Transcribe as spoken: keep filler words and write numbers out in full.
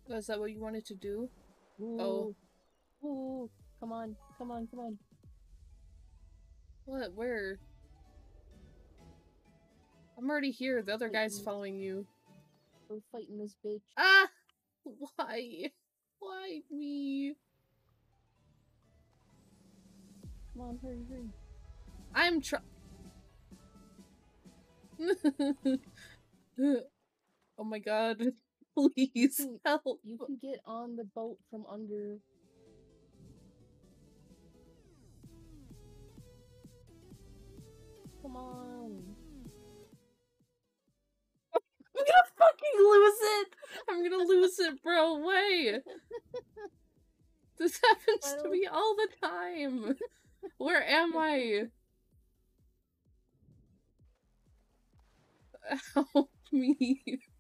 Was that what you wanted to do? Ooh. Oh. Ooh. Come on. Come on. Come on. What? Where? I'm already here. The other guy's following you. We're fighting this bitch. Ah! Why? Why me? Come on, hurry, hurry. I'm try- Oh my god. Please you can, help. You can get on the boat from under. Come on. I'm gonna fucking lose it! I'm gonna lose it, bro. Wait. This happens to me all the time. Where am I? Help me.